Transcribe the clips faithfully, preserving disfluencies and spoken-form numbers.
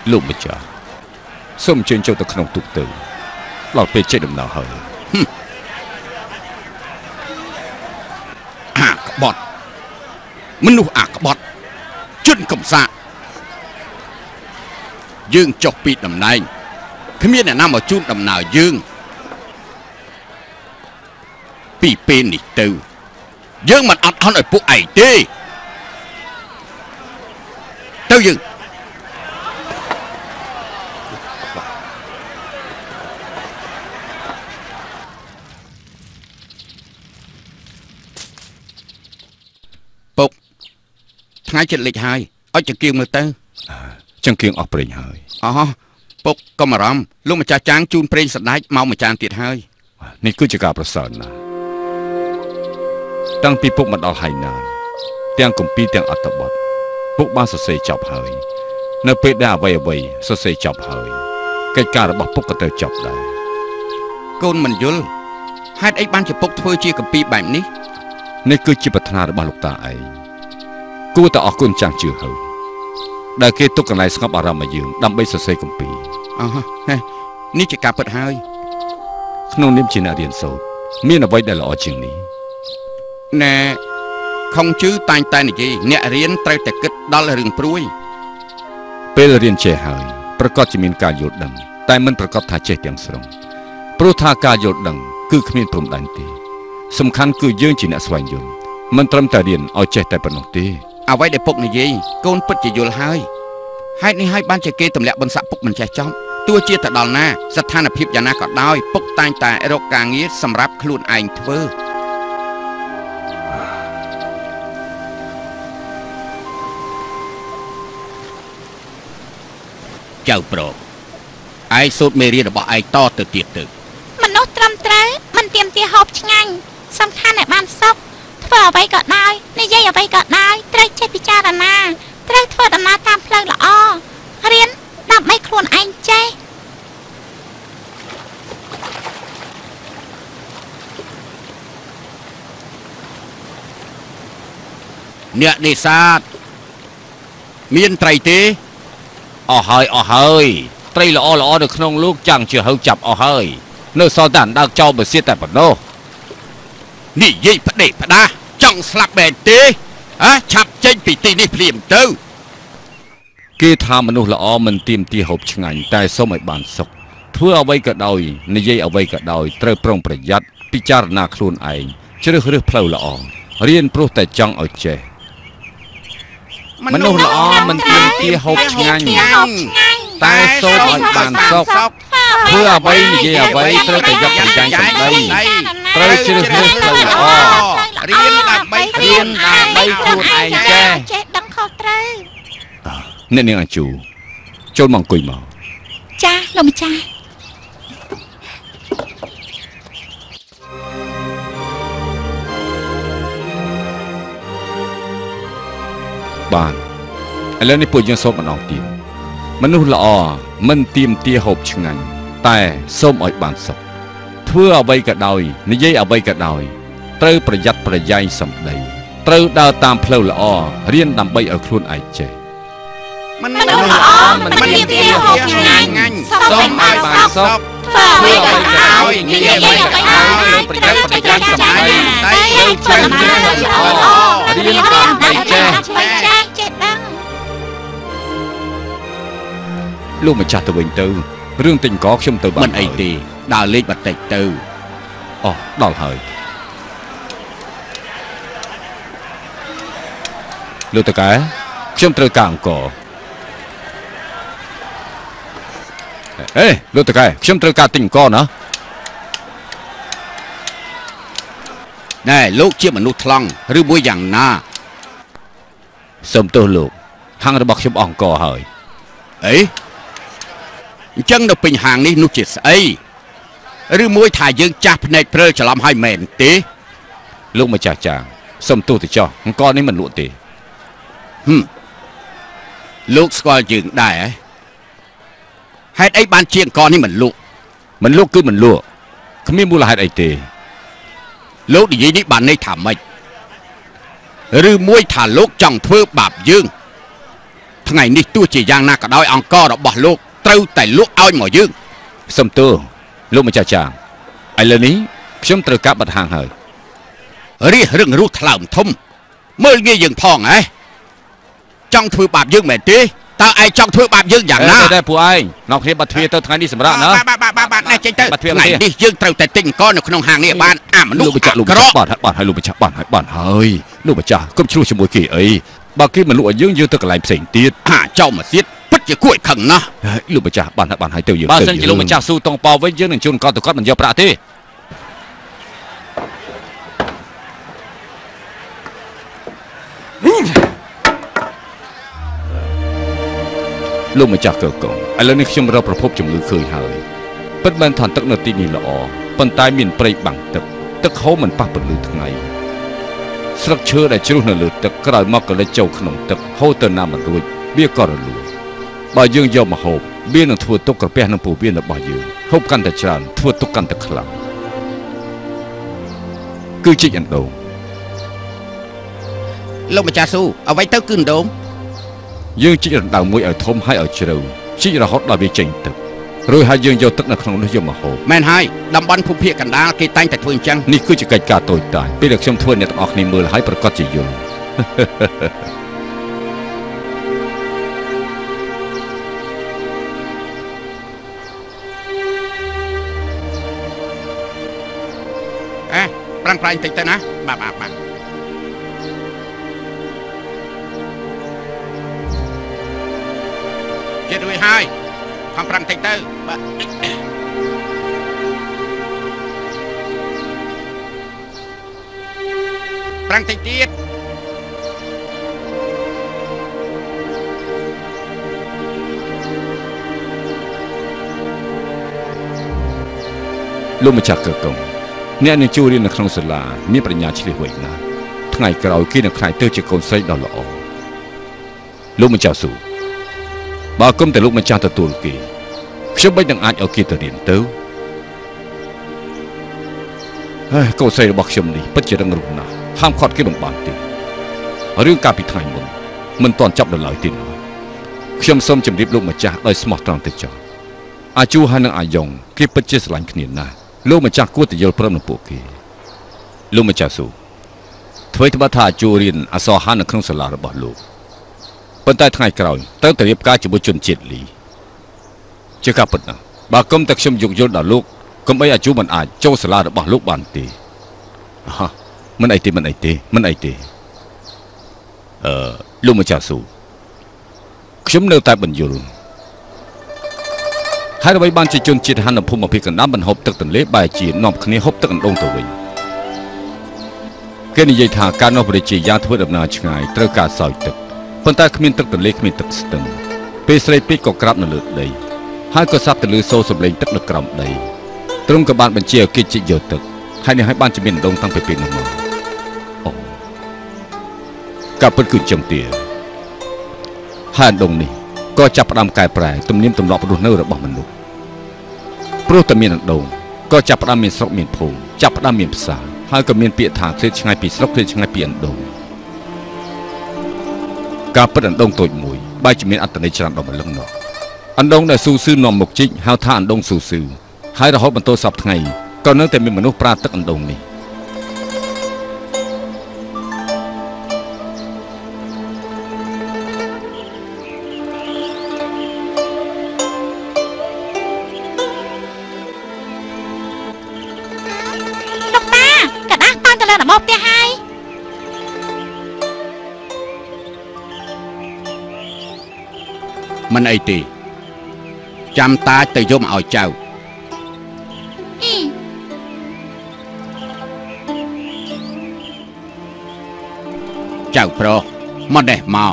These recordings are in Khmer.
ลูกไม่จ่าส้มเจนเจ้าตะขนมตุกตื่นหลอดไปเจ็ดดำนาเฮยอากบอดมนุษย์อากบอดจุนกำซายืงจกปีดำนายขมิ้นเนี่ยน้ำมาจุนดำนายืงปีเป็นอีกตัวยืงมันอัดอันไอ้พวกไอ้เต้เต้ายืงปุ๊บไงจะเล็กหายเอาจะเกี่ยงมือเต้จังเกี่ยงออกเปลี่ยนหายอ๋อปุ๊บก็มารำลูกมาจ่าจางจูนเปลี่ยนสัตว์ได้เมามาจางติดหายนี่คือจะการประสานนะตั้งปีปุ๊บมันเอาหายนานเตียงกุมปีเตียงอัตบดปุ๊บบ้านสเสยจับหายเนื้อเป็ดได้ไว้ไว้สเสยจับหายกิจการระบบปุ๊บก็เตยจับได้โกนมันยุลให้ไอ้บ้านจะปุ๊บเพื่อเชี่ยกับปีแบบนี้นี่คือจิตพัฒนาระบบลูกตาไอ้กูแต่ออกกุญจางจืดหายได้เกตุกันไหลสงบอารมณ์มายืมดำใบสเสยกุมปีอ๋อฮะนี่จะการเปิดหายขนมนิ่มจีน่าเรียนโซ่มีนเอาไว้ได้ละอจริงนี้แน่คงชื่อตายตายนี่จีเนี่ยเรียนไตรแต่กึศดอลเรื่องปลุยเป็นเรียนเชี่ยหายประกอบจะมีการโยดดังแต่มันประกอบท่าเชี่ยเตียงสรงโปรธาการโยดดังคือขมิ้นพรมดันตีสำคัญคือยื่นจีน่าสวายยนมันตรมแต่เรียนเอาเชี่ยแต่ปนตีเอาไว้ได้ปกนี่จีโกนปัจจิโยลหายให้นี่ให้บ้านเจเกตำแหน่งบนสะปกมันใจจ้องตัวเชี่ยแต่ดอลหน้าสถานภิบยานาก็ได้ปกตายแต่โรคกางงี้สำหรับคลุนไอเทอร์เจ้าโปรดไอ้สุดเมรีระบอกไอ้ต่อตึกเตียตึกมันนุษย์ตรำเตะมันเตรียมเตียหอบช่างสำคัญในบ้านซอกเธอเอาไปก่อนนายในยัยเอาไปก่อนนายเตะเจ็บพิจารณาเตะเธอดำนาตามเพลิงละอ้อเรียนดับไม่ครวนไอ้เจ้เนี่ยนิสาดมีนไตรตีอ๋อเฮยอ๋อเฮยไตรละอ้อละอ้อเด็กน้องลูกจังเชื่อเขาจับอ๋อเฮยเนื้อซอดันดาวเจ้ามาเสียแต่ปนโนนี่ยี่พระเดชพระดาจังสลับแบนตีอะฉับเจนปีตีนี่เปลี่ยนเต้ากีทามนุษย์ละอ้อมันเตรียมตีหบชงานแต่สมัยบานศกเพื่อเอาไว้กระดอยในยี่เอาไว้กระดอยเตรียมปรองประหยัดพิจารณาครูนไอเชื่อเรื่องเพลาละอ้อเรียนโปรแต่จังเอาเจมนุษย์ละอ้อมันเตรียมตีหบชงานแต่โซ่บานซอกเพื่อไว้เยี่ยไว้เตรียมแต่ยับใจสันได้เตรียมชื่อเรื่องเพลาละอ้อเรียนดับใบเรียนดับใบครูไอแจดังคอเตยเนี่ยเนี่ยจูโจนมองกุยมาจ้าลงมาจ้าบ้านแล้วในปุ่ยยังส้มมันออกตีมมนุษย์ละอ้อมันเตรียมเตี้ยหบชงันแต่ส้มอ้อยบานศพเพื่อเอาใบกระดอยในยัยเอาใบกระดอยเตยประหยัดประหยัยสำได้เตยดาวตามเพลละอ้อเรียนดำใบเอาครุนไอเจมันมันละอ้อมันเตรียมเตี้ยหบชงันส้มอ้อยบานศพเพื่อเอาใบกระดอยในยัยเอาใบกระดอยประหยัดประหยัยสำได้เตยเตยเตี้ยเพลละอ้อเรียนดำใบเจลูกมาจัดตัวเองตื้อเรื่องติงก็ช่มตัวมันไอตีดาวเล็กบัดเตะตื้ออ๋อดาวเฮยลูกตะแกช่มตัวกลางก่อเอ้ลูกตะแกช่มตัวกลางติงก่อนะนี่ลูกเชี่ยมนุษย์ทลังหรือบุยอย่างน่าสมตัวลูกทางระบบช่มอ่องก่อเฮยเอ้จังเราเป็นห่างนี้นุจิตไอหรือมวยถ่ายยืงจับในเพลจะล้ำให้แมนตีลูกมาจากจางสมตัวติจ่อมันก้อนนี้มันลุ่ตีฮึลูกสกอร์ยืงได้ให้ไอ้บ้านเชียงก้อนนี้มันลุกมันลุกคือมันลุ่เขาไม่มูลให้ไอ้ตีลูกดีนี้บ้านในถามไม่หรือมวยถ่ายลูกจังเพื่อบาปยืงทថ្ងៃនេះទោះជាយ៉ាងណាក៏ដោយអង្គរបស់លោកត្រូវតែលក់ឲ្យមកយើងសំទោសលោកម្ចាស់ចាងឥឡូវនេះខ្ញុំត្រូវកាប់បាត់ហាងហើយរិះរឹងរូសថ្លើមធំមើលងាយយើងផងហ៎ចង់ធ្វើបាបយើងមែនទេតើឯងចង់ធ្វើបាបយើងយ៉ាងណាតែពួកឯងនាំគ្នាបាត់ទ្វារទៅថ្ងៃនេះសម្រាប់ណាបាទបាទបាទនេះចេញទៅថ្ងៃនេះយើងត្រូវតែទិញអង្គនៅក្នុងហាងនេះបានអាមនុស្សលោកម្ចាស់លោកម្ចាស់បាត់បាត់ហើយលោកម្ចាស់បាត់ហើយបាត់ហើយលោកម្ចាស់កុំឆ្លោះជាមួយគេអីបើគេមិនលក់ឲ្យយើងយើងទៅកន្លែងផ្សេងទៀតហាចោលមកទៀតពិតជាគួរឲ្យខឹងណាស់លោកម្ចាស់បាត់ហើយបាត់ហើយទៅយើងបើសិនជាលោកម្ចាស់ស៊ូតងប៉ោវិញយើងនឹងជូនកត់ទៅគាត់មិនយកប្រាក់ទេលោកម្ចាស់កកងឥឡូវនេះខ្ញុំរកប្រភពជំងឺឃើញហើយពិតមែនថាទឹកនៅទីនេះល្អប៉ុន្តែមានព្រៃបាំងទឹកទឹកហូរមិនប៉ះពន្លឺថ្ងៃស្លឹកឈើដែលជ្រុះនៅលើទឹកក្រោយមកក៏លេចចូលក្នុងទឹកហូរទៅណាមិនរួចវាក៏រលួយបើយើងយកមកហូបវានឹងធ្វើទុកក្រពះនឹងពោះវៀនរបស់យើងហូបកាន់តែច្រើនធ្វើទុកកាន់តែខ្លាំងគឺជីកអណ្ដូងលោកម្ចាស់ស៊ូអ្វីទៅគឺអណ្ដូងយើងជីករណ្ដៅមួយឲ្យធំហើយឲ្យជ្រៅជីករហូតដល់វាចេញទឹករួចហើយយើងយកទឹកនៅក្នុងនោះយកមកហូបមែនហើយតំបន់ភូមិភាគកណ្ដាលគេតែងតែធ្វើអញ្ចឹងនេះគឺជាកិច្ចការតូចតាចពេលដែលខ្ញុំធ្វើអ្នកទាំងអស់គ្នាមើលហើយប្រកាសជាយល់អេប្រាំងប្រាញ់តិចទៅណាបាទបាទបាទចិត្តរួចហើយខំប្រាំងតិចទៅបាទប្រាំងតិចទៀតលោកម្ចាស់កកងអ្នកនឹងចូលរៀននៅក្នុងសាលាមានប្រាជ្ញាឆ្លៀសវៃណាស់ថ្ងៃក្រោយគេនឹងខ្លាចទៅជាកូនស្រីដ៏ល្អលោកម្ចាស់ស៊ូបើគុំតែលោកម្ចាស់ទទួលគេខ្ញុំមិននឹងអាចឲ្យគេទៅរៀនទៅហើយកូនស្រីរបស់ខ្ញុំនេះពិតជារឹងរូសណាស់ហាមឃាត់គេមិនបានទេរឿងកាលពីថ្ងៃមុនមិនទាន់ចប់ដល់ឡើយទេណាខ្ញុំសូមជម្រាបលោកម្ចាស់ដោយស្មោះត្រង់ទៅចុះអាជូហើយនិងអាយ៉ុងគេពិតជាស្រឡាញ់គ្នាណាស់លោកម្ចាស់គួរតែយល់ព្រមនឹងពួកគេលោកម្ចាស់ស៊ូធ្វើត្បិតថាអាជូរៀនអក្សរហានៅក្នុងសាលារបស់លោកប៉ុន្តែថ្ងៃក្រោយត្រូវតែរៀបការជាមួយជនជាតិលីជាការពិតណាស់បើគុំតែខ្ញុំយកយល់ដល់លោកកុំអីអាជូមិនអាចចូលសាលារបស់លោកបានទេអហមិនអីទេមិនអីទេមិនអីទេអឺលោកម្ចាស់ស៊ូខ្ញុំនៅតែបញ្យល់ហើយអ្វីបានជាជនជាតិហានភូមិភាគកណ្ដាលមិនហូបទឹកទន្លេបែរជានាំគ្នាហូបទឹកអណ្ដូងទៅវិញគេនិយាយថាការនោះប្រជាយ៉ាងធ្វើដំណើរឆ្ងាយត្រូវការសោយទឹកប៉ុន្តែគ្មានទឹកទន្លេគ្មានទឹកស្ទឹងពេលស្រីពេកក៏ក្រាបនៅលើដីហើយក៏សាប់ទៅលើសូរសំឡេងទឹកនៅក្រោមដីទ្រង់ក៏បានបញ្ជាឲ្យគេជីកយកទឹកហើយនេះឲ្យបានជាមានអណ្ដូងតាំងពីពេលនោះមកអូការពិតគឺចឹងទេហើយអណ្ដូងនេះក៏ចាប់ផ្ដើមកែប្រែទំនៀមទម្លាប់រស់នៅរបស់មនុស្សព្រោះតែមានអណ្ដូងក៏ចាប់ផ្ដើមមានស្រុកមានភូមិចាប់ផ្ដើមមានផ្សារហើយក៏មានពាក្យថាឃ្លាតឆ្ងាយពីស្រុកឃ្លាតឆ្ងាយពីអណ្ដូងការពិតអណ្ដូងតូចមួយបែរជាមានអត្ថន័យច្រើនដល់ម្លឹងនោះអណ្ដូងដែលស៊ូស៊ឺនាំមកជីកហៅថាអណ្ដូងស៊ូស៊ឺហើយរហូតបន្តសពថ្ងៃក៏នៅតែមានមនុស្សប្រើទឹកអណ្ដូងនេះមកផ្ទះហើយមិនអីទេចាំតាទៅយកមកឲ្យចៅចៅប្រុសមកនេះមក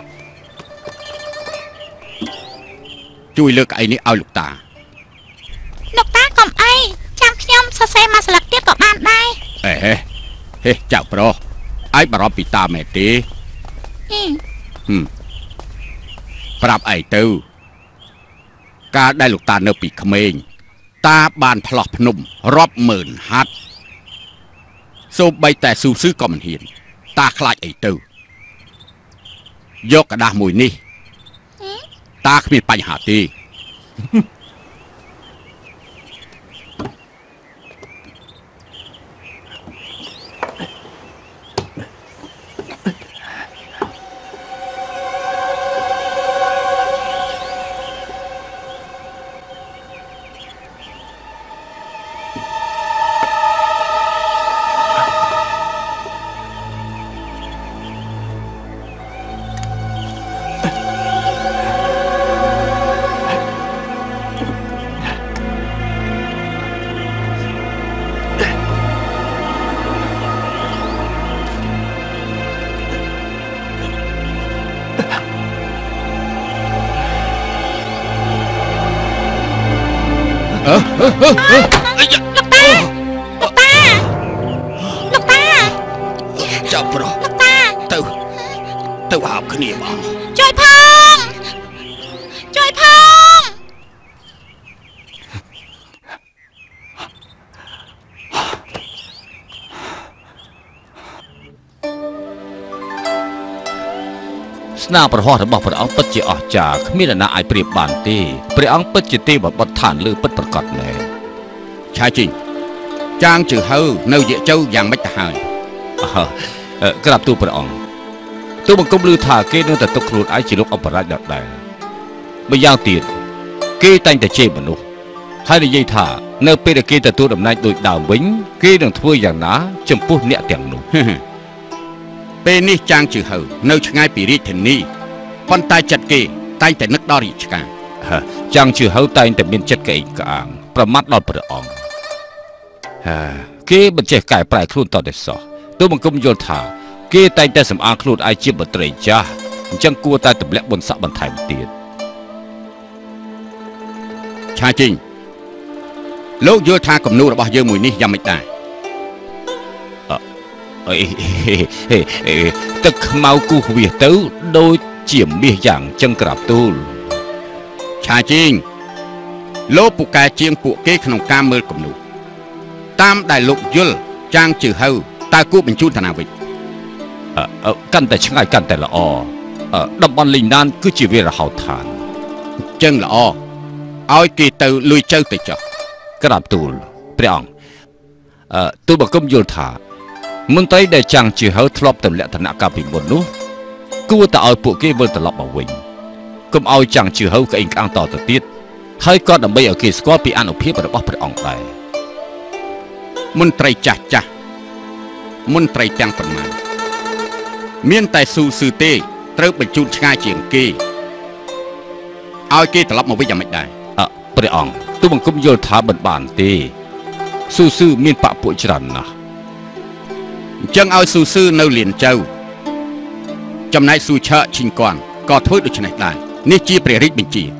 ជួយលើកកៅអីនេះឲ្យលោកតាលោកតាកុំអីចាំខ្ញុំសរសេរមកស្លឹកទៀតក៏បានដែរអេហេហេចៅប្រុសឯងបារម្ភពីតាមែនទេហឹមប្រាប់ឯងទៅកាលដែលលោកតានៅពីក្មេងតាបានផ្លោះភ្នំរាប់ម៉ឺនហាត់សូម្បីតែស៊ូស៊ឺក៏មិនហ៊ានតាខ្លាចអីទៅយកกระดาษមួយនេះតាគ្មានបញ្ហាទេស្នាប្រហោះរបស់ព្រះអង្គពិតជាអស្ចារ្យគ្មានអ្នកណាអាចប្រៀបបានទេព្រះអង្គពិតជាទេវបុត្រឋានលើពិតប្រកបណែឆាជីងចាងជើហៅនៅយៈជើយ៉ាងម៉េចទៅហើយក្រាបទូលព្រះអង្គទូលបង្គំឮថាគេនៅតែទុកខ្លួនឯងជាលោកអបរាជដដែលម្យ៉ាងទៀតគេតែងតែជេរមនុស្សហើយនិយាយថានៅពេលដែលគេទទួលតំណែងដូចដើមវិញគេនឹងធ្វើយ៉ាងណាចំពោះអ្នកទាំងនោះពេលនេះចាងជើហៅនៅឆ្ងាយពីរាជធានីប៉ុន្តែចិត្តគេតែងតែនឹកដល់រាជការចាងជើហៅតែងតែមានចិត្តក្អេងក្អាងប្រមាថដល់ព្រះអង្គគេមិនចេះកែប្រែខ្លួនតតែសោះទូលបង្គំយល់ថាគេតែងតែសម្អាងខ្លួនឯងជាមន្ត្រីចាស់អញ្ចឹងគួរតែទម្លាក់បុណ្យស័ក្តិបន្ថែមទៀតឆាជីងលោកយល់ថាគំនូររបស់យើងមួយនេះយ៉ាងម៉េចដែរអេទឹកខ្មៅគូសវាទៅដូចជាមាសយ៉ាងចឹងក្រាបទូលឆាជីងលោកពូកែជាងពួកគេក្នុងការមើលគំនូរតាមដែលលោកយល់ចាងជើហៅតើគួរបញ្ជូនតាណាវិញកាន់តែឆ្ងាយកាន់តែល្អតំបន់លីណានគឺជាវាលរហោឋានចឹងល្អឲ្យគេទៅលុយចៅទៅចុះក្រាបទូលព្រះអង្គទូលបង្គំយល់ថាមន្ត្រីដែលចាំងជើហៅធ្លាប់ទម្លាក់ឋានៈកាលពីមុននោះគួរតែឲ្យពួកគេវិលត្រឡប់មកវិញកុំឲ្យចាំងជើហៅក្អេងក្អាងតទៅទៀតហើយក៏ដើម្បីឲ្យគេស្គាល់ពីអនុភាពរបស់ព្រះអង្គដែរមន្ត្រីចាស់ចាស់មន្ត្រីទាំងប៉ុន្មានមានតែស៊ូស៊ឺទេត្រូវបញ្ជូនឆ្ងាយជាងគេឲ្យគេត្រឡប់មកវិញយ៉ាងម៉េចដែរអើព្រះអង្គទូលបង្គំយល់ថាមិនបានទេស៊ូស៊ឺមានបពុច្រើនណាស់អញ្ចឹងឲ្យស៊ូស៊ឺនៅលៀនចៅចំណែកស៊ូឆើឈិញគន់ក៏ធ្វើដូច្នេះដែរនេះជាព្រះរាជបញ្ជា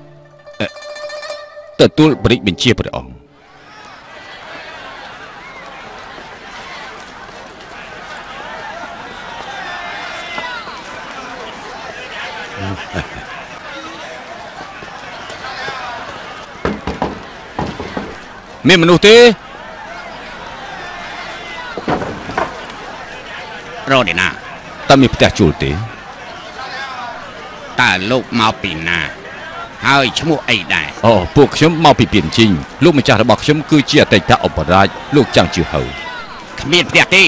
ទទួលព្រះរាជបញ្ជាព្រះអង្គមានមនុស្សទេរត់ណាតើមានផ្ទះជួលទេតើលោកមកពីណាហើយឈ្មោះអីដែរអូពួកខ្ញុំមកពីពីនជីងលោកម្ចាស់របស់ខ្ញុំគឺជាអតីតឧបរាជលោកចាំងជើហៅគ្មានផ្ទះទេ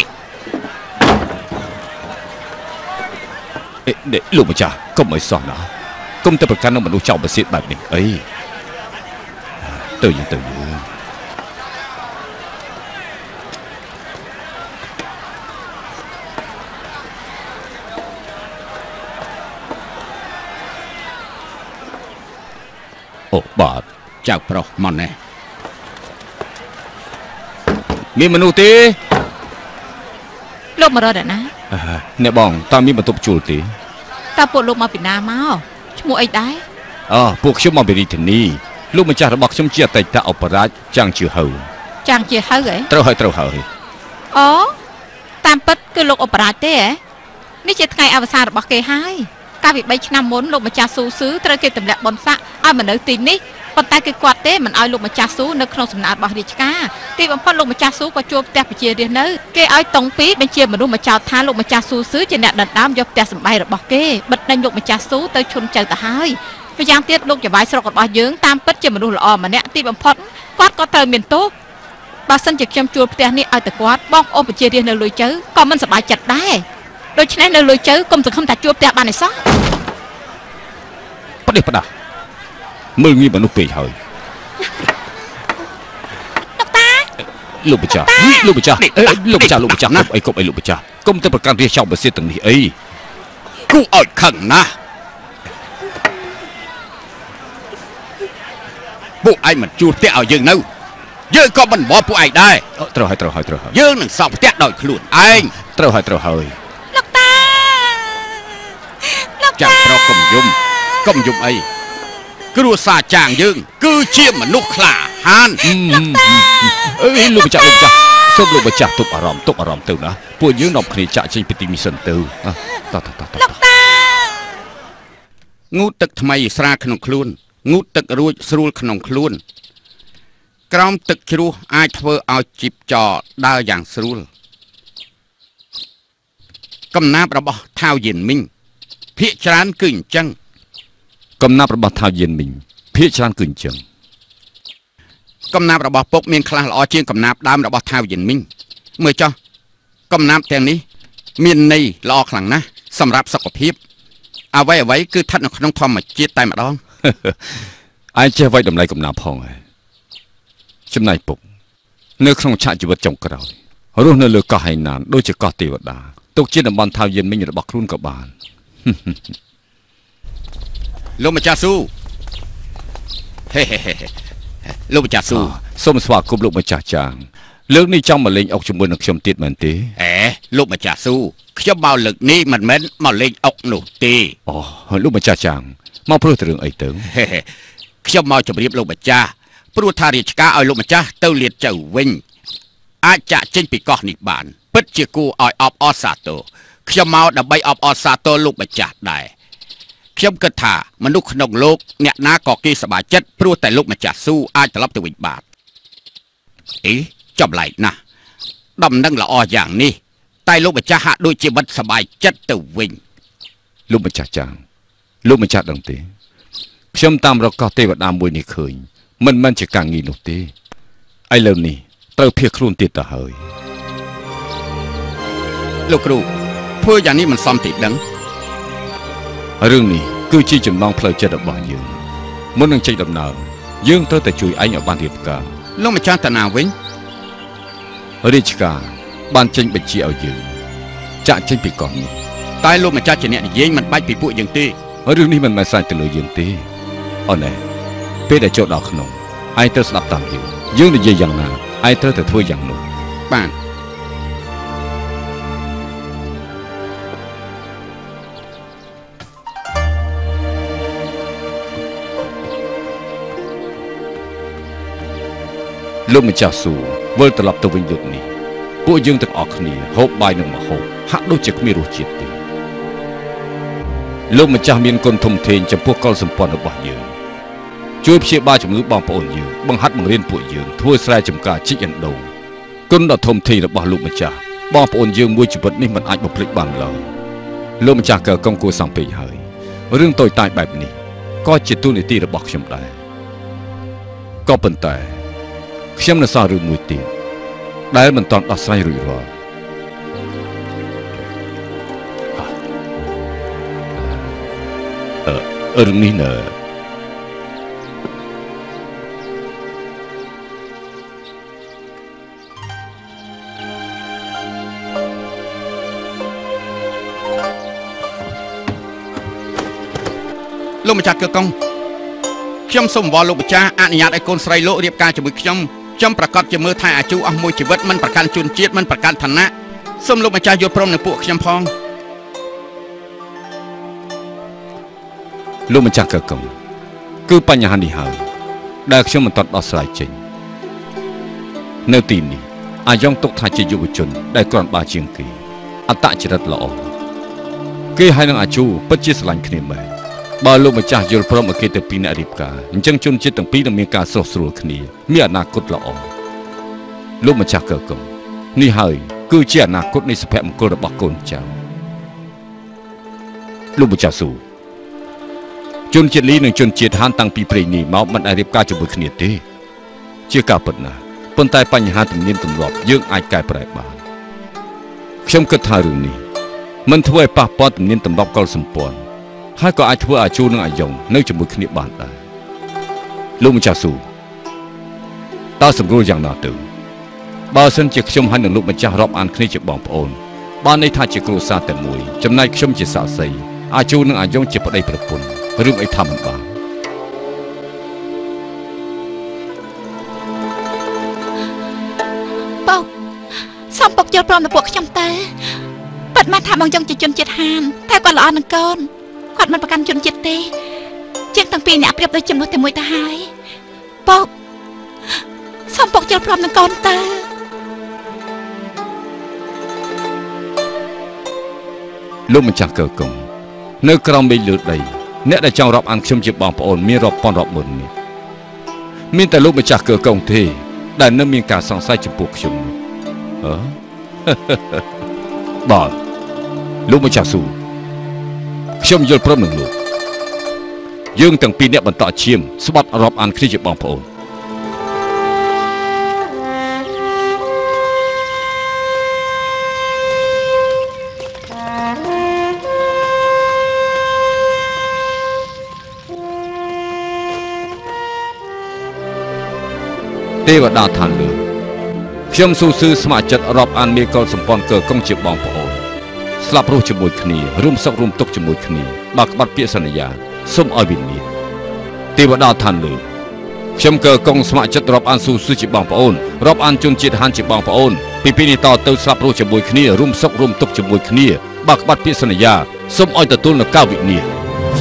អេលោកម្ចាស់កុំឲ្យសោះណាកុំទៅប្រកាន់នឹងមនុស្សចោលប្រសិទ្ធបែបនេះអីទៅយើងទៅយើងអូបាទចៅប្រុសមកណែមានមនុស្សទេលោកមករត់ណាអ្នកបងតើមានបន្ទប់ជួលទេតើពួកលោកមកពីណាមកឈ្មោះអីដែរអូពួកខ្ញុំមកពីរាជធានីលោកម្ចាស់របស់ខ្ញុំជាអតីតឧបរាជចាំងជើហៅចាំងជើហៅហ៎ត្រូវហើយត្រូវហើយអូតាមពិតគឺលោកឧបរាជទេហ៎នេះជាថ្ងៃអវសានរបស់គេហើយកាលពីបីឆ្នាំមុនលោកម្ចាស់ស៊ូស៊ឺត្រូវគេទម្លាក់បុណ្យស័ក្តិឲ្យមកនៅទីនេះប៉ុន្តែគេគាត់ទេមិនឲ្យលោកម្ចាស់ស៊ូនៅក្នុងសំណាក់របស់រាជការទីបំផុតលោកម្ចាស់ស៊ូក៏ជួបផ្ទះប្រជារាស្ត្រនៅគេឲ្យតុងពីបញ្ជាមនុស្សមកចោទថាលោកម្ចាស់ស៊ូស៊ឺជាអ្នកដណ្ដើមយកផ្ទះសម្បែងរបស់គេបិទដេញលោកម្ចាស់ស៊ូទៅឈុនចៅទៅហើយម្យ៉ាងទៀតលោកចវាយស្រុករបស់យើងតាមពិតជាមនុស្សល្អម្នាក់ទីបំផុតគាត់ក៏ត្រូវមានទោសបើសិនជាខ្ញុំជួលផ្ទះនេះឲ្យតែគាត់បងប្អូនប្រជារាស្ត្រនៅលុយជើក៏មិនសប្បាយចិត្តដែរដូច្នេះនៅលុយជើកុំសង្ឃឹមថាជួលផ្ទះបានឯសោះផ្ដេសផ្ដាស់មើលងាយមនុស្សពេកហើយលោកតាលោកម្ចាស់លោកម្ចាស់លោកម្ចាស់លោកម្ចាស់ណាអីកុំអីលោកម្ចាស់កុំទៅប្រកាន់រាជចោលបសិទ្ធទាំងនេះអីគូឲ្យខឹងណាស់ពួកឯងមិនជួលផ្ទះឲ្យយើងនៅយើងក៏មិនបបពួកឯងដែរត្រូវហើយត្រូវហើយត្រូវហើយយើងនឹងសង់ផ្ទះដោយខ្លួនឯងត្រូវហើយត្រូវហើយលោកតាលោកតាចាំប្រុសកុំយំកុំយំអីគ្រួសារចាងយើងគឺជាមនុស្សក្លាហានអើយលោកម្ចាស់លោកម្ចាស់សូមលោកម្ចាស់ទប់អារម្មណ៍ទប់អារម្មណ៍ទៅណាពួកយើងនាំគ្នាចាក់ចេញពីទីនេះសិនទៅតតតលោកតាងូតទឹកថ្មីស្រាក្នុងខ្លួនងូតទឹករួចស្រួលក្នុងខ្លួនក្រោមទឹកជ្រោះអាចធ្វើឲ្យជីបចរដើរយ៉ាងស្រួលកំណាព្យរបស់ថាវយៀនមីងភាកច្រើនគឺអញ្ចឹងកំណាព្យរបស់ថាវយៀនមីងភាកច្រើនគឺអញ្ចឹងកំណាព្យរបស់ពុកមានខ្លះល្អជាងកំណាព្យដើមរបស់ថាវយៀនមីងមើលចុះកំណាព្យទាំងនេះមានន័យល្អខ្លាំងណាស់សម្រាប់សុខភាពអ្វីអ្វីគឺស្ថិតនៅក្នុងធម្មជាតិតែម្ដងឯងចេះໄວតម្លៃកំណាព្យផងហ៎ចំណែកពុកនៅក្នុងឆាកជីវិតចុងក្រោយរស់នៅលើកោះហៃណានដូចជាកោះទេវតាទុកជាតំបន់ថាវយៀនមីងរបស់ខ្លួនក៏បានលោកម្ចាស់ស៊ូហេហេហេលោកម្ចាស់ស៊ូសូមស្វាគមន៍លោកម្ចាស់ចាងលើកនេះចង់មកលេងអុកជាមួយនឹងខ្ញុំទៀតមែនទេអេលោកម្ចាស់ស៊ូខ្ញុំមកលើកនេះមិនមែនមកលេងអុកនោះទេអូលោកម្ចាស់ចាងមកព្រោះរឿងអីទៅខ្ញុំមកជម្រាបលោកម្ចាស់ព្រោះថារាជការឲ្យលោកម្ចាស់ទៅលាតចៅវិញអាចចាក់ចេញពីកោះនេះបានពិតជាគួរឲ្យអបអរសាទរខ្ញុំមកដើម្បីអបអរសាទរលោកម្ចាស់ដែរខ្ញុំគិតថាមនុស្សក្នុងលោកអ្នកណាក៏គេសប្បាយចិត្តព្រោះតែលោកម្ចាស់ស៊ូអាចត្រឡប់ទៅវិញបានអីចម្លែកណាស់ដំណឹងល្អយ៉ាងនេះតែលោកម្ចាស់ហាក់ដូចជាមិនសប្បាយចិត្តទៅវិញលោកម្ចាស់ចាងលោកម្ចាស់ដឹងទេខ្ញុំតាមរកកោះទេវតាមួយនេះឃើញមិនមែនជាការងាយនោះទេឥឡូវនេះត្រូវភៀសខ្លួនទៀតទៅហើយលោកគ្រូធ្វើយ៉ាងនេះមិនសមទេដឹងរឿងនេះគឺជាចំណងផ្លូវចិត្តរបស់យើងមុននឹងចេញដំណើរយើងត្រូវតែជួយឯងឲ្យបានរៀបការលោកម្ចាស់តាណាវិញរាជការបានចេញបញ្ជាឲ្យយើងចាក់ចេញពីកោះនេះតែលោកម្ចាស់ជាអ្នកនិយាយមិនបាច់ពីពួកយើងទេរឿងនេះមិនមែនស្រេចទៅលើយើងទេអូនឯងពេលដែលចូលដល់ក្នុងឯងត្រូវស្ដាប់តាមយើងយើងនិយាយយ៉ាងណាឯងត្រូវតែធ្វើយ៉ាងនោះបាទលោកម្ចាស់ស៊ូវិលត្រឡប់ទៅវិញលើកនេះពួកយើងទាំងអស់គ្នាហូបបាយនឹងមកហូបហាក់ដូចជាគ្មានរសជាតិទេលោកម្ចាស់មានគុណធំធេងចំពោះកុលសម្ព័ន្ធរបស់យើងជួយព្យាបាលជំងឺបងប្អូនយើងបង្ហាត់បង្រៀនពួកយើងធ្វើស្រែចម្ការជីកអណ្ដូងគុណដ៏ធំធេងរបស់លោកម្ចាស់បងប្អូនយើងមួយជីវិតនេះមិនអាចបំភ្លេចបានឡើយលោកម្ចាស់ក៏កុំគួរសំពេចហើយរឿងតូចតាចបែបនេះក៏ជាទូនីតិរបស់ខ្ញុំដែរក៏ប៉ុន្តែខ្ញុំនៅសល់រឿងមួយទៀតដែលមិនទាន់ដោះស្រាយរួចរាល់អឺរឿងនេះណាលោកម្ចាស់គឺកុងខ្ញុំសូមអង្វរលោកម្ចាស់អនុញ្ញាតឲ្យកូនស្រីលោករៀបការជាមួយខ្ញុំខ្ញុំប្រកាសជាមើលថែអាជូអស់មួយជីវិតមិនប្រកាន់ជនជាតិមិនប្រកាន់ឋានៈសូមលោកម្ចាស់យល់ព្រមនឹងពួកខ្ញុំផងលោកម្ចាស់កកុងគឺបញ្ហានេះហើយដែលខ្ញុំមិនទាន់ដោះស្រាយចេញនៅទីនេះអាយ៉ងទុកថាជាយុវជនដែលគ្រាន់បើជាងគេអត្តចរិតល្អគេហើយនឹងអាជូពិតជាស្រឡាញ់គ្នាមែនបើលោកម្ចាស់យល់ព្រមឲ្យគេទៅពីអ្នករៀបការអញ្ចឹងជនជាតិទាំងពីរនឹងមានការស្រស់ស្រួលគ្នាមានអនាគតល្អលោកម្ចាស់កកុងនេះហើយគឺជាអនាគតនៃសុភមង្គលរបស់កូនចៅលោកម្ចាស់ស៊ូជនជាតិលីនិងជនជាតិហានតាំងពីព្រេងនេះមកមិនអាចរៀបការជាមួយគ្នាទេជាការពិតណាស់ប៉ុន្តែបញ្ហាទំនៀមទម្លាប់យើងអាចកែប្រែបានខ្ញុំគិតថារឿងនេះមិនធ្វើឲ្យប៉ះពាល់ទំនៀមទម្លាប់កុលសម្ព័ន្ធហើយក៏អាចធ្វើឲ្យជូននិងអាយ៉ងនៅជាមួយគ្នាបានដែរលោកម្ចាស់ស៊ូតើសម្រួលយ៉ាងណាទៅបើសិនជាខ្ញុំហើយនឹងលោកម្ចាស់រាប់អានគ្នាជាបងប្អូនបានន័យថាជាគ្រួសារតែមួយចំណែកខ្ញុំជាសាក្សីអាជូននិងអាយ៉ងជាប្តីប្រពន្ធរឿងអីថាមិនបានបងសំពុកយល់ព្រមនឹងពួកខ្ញុំតើពិតមែនថាបងយ៉ងជាជនជាតិហានតែគាត់ល្អនឹងកូនគាត់មិនប្រកាន់ជនជាតិទេជាងទាំងពីរអ្នកប្រៀបដូចជំនួសតែមួយទៅហើយបងសំពុកយល់ព្រមនឹងកូនតើលោកម្ចាស់កើកុងនៅក្រោមមេឃលើដីអ្នកដែលចង់រាប់អានខ្ញុំជាបងប្អូនមានរាប់ពាន់រាប់ម៉ឺននេះមានតែលោកម្ចាស់កើកុងទេដែលនៅមានការសង្ស័យចំពោះខ្ញុំនោះអឺបាទលោកម្ចាស់ស៊ូខ្ញុំយល់ព្រមនឹងលោកយើងទាំងពីរអ្នកបន្តឈាមស្បត់រាប់អានគ្នាជាបងប្អូនទេវតាឋានលើខ្ញុំស៊ូស៊ឺស្ម័គ្រចិត្តរាប់អានមេកុលសម្ព័ន្ធកើកុងជាបងប្អូនស្លាប់រស់ជាមួយគ្នារួមសុខរួមទុក្ខជាមួយគ្នាបើក្បត់ពាក្យសន្យាសូមឲ្យវិញ្ញាណទេវតាឋានលើខ្ញុំកើកុងស្ម័គ្រចិត្តរាប់អានស៊ូស៊ឺជាបងប្អូនរាប់អានជនជាតិហានជាបងប្អូនពីពេលនេះតទៅស្លាប់រស់ជាមួយគ្នារួមសុខរួមទុក្ខជាមួយគ្នាបើក្បត់ពាក្យសន្យាសូមឲ្យទទួលនូវការវិញ្ញាណ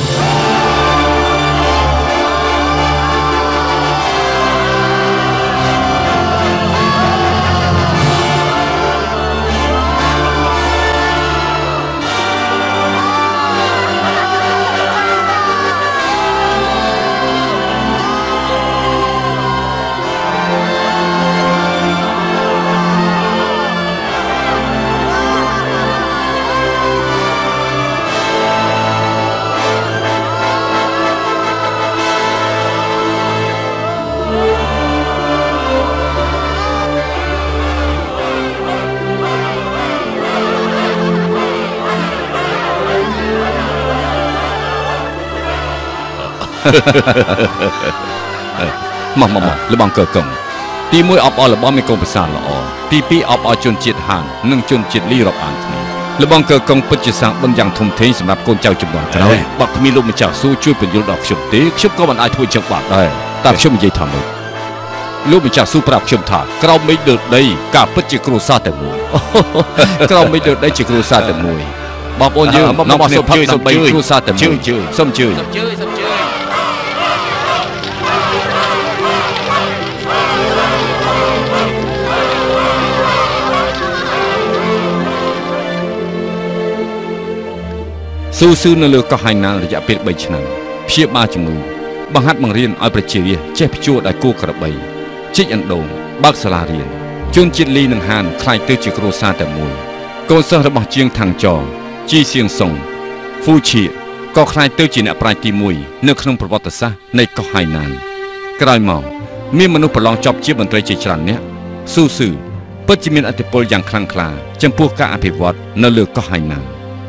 មកមកមកលបងកើកុងទីមួយអបអរលបងមានកូនប្រសាល្អទីពីរអបអរជនជាតិហាននិងជនជាតិលីរាប់អានគ្នាលបងកើកុងពិតជាសាងបុណ្យយ៉ាងធំធេងសម្រាប់កូនចៅជំនាន់ក្រោយបើគ្មានលោកម្ចាស់ស៊ូជួយពន្យល់ដល់ខ្ញុំទេខ្ញុំក៏មិនអាចធ្វើចឹងបានដែរតែខ្ញុំនិយាយថាម៉េចលោកម្ចាស់ស៊ូប្រាប់ខ្ញុំថាក្រោមមេឃលើដីការពិតជាគ្រួសារតែមួយក្រោមមេឃលើដីជាគ្រួសារតែមួយបងប្អូនយើងនាំមកសុំជួយសុំបីគ្រួសារតែមួយសុំជួយសុំជួយសុំជួយស៊ូស៊ឺនៅលើកោះហៃណានរយៈពេលបីឆ្នាំព្យាបាលជំងឺបង្ហាត់បង្រៀនឲ្យប្រជារាស្ត្រចេះភ្ជួរដោយគោក្របីជីកអណ្ដូងបើកសាលារៀនជនជាតិលីនិងហានខ្លាយទៅជាគ្រួសារតែមួយកូនសិស្សរបស់ជាងថាំងចងជីសៀងសុងហ្វូឈៀក៏ខ្លាយទៅជាអ្នកប្រាជ្ញទីមួយនៅក្នុងប្រវត្តិសាស្ត្រនៃកោះហៃណានក្រោយមកមានមនុស្សប្រឡងចប់ជាមន្ត្រីជាច្រើនអ្នកស៊ូស៊ឺពិតជាមានឥទ្ធិពលយ៉ាងខ្លាំងក្លាចំពោះការអភិវឌ្ឍនៅលើកោះហៃណា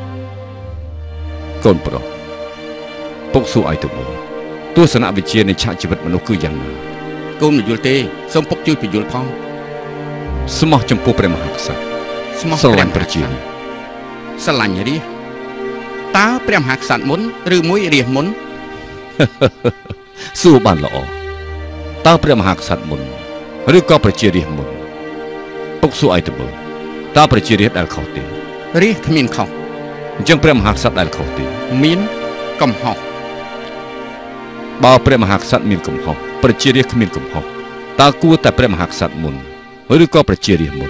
នកូនប្រុសពុកស៊ូឲ្យទៅមើលទស្សនវិជ្ជានៃឆាកជីវិតមនុស្សគឺយ៉ាងណាកូនមិនយល់ទេសូមពុកជួយបញ្យល់ផងស្មោះចំពោះព្រះមហាក្សត្រស្មោះស្រឡាញ់ប្រជាស្រឡាញ់រាជតើព្រះមហាក្សត្រមុនឬមួយរាជមុនសួរបានល្អតើព្រះមហាក្សត្រមុនឬក៏ប្រជារាជមុនពុកស៊ូឲ្យទៅមើលតើប្រជារាជដែលខុសទេរាជគ្មានខុសអញ្ចឹងព្រះមហាក្សត្រដែលខុសទេមានកំហុសបើព្រះមហាក្សត្រមានកំហុសប្រជារាស្ត្រគ្មានកំហុសតើគួរតែព្រះមហាក្សត្រមុនឬក៏ប្រជារាស្ត្រមុ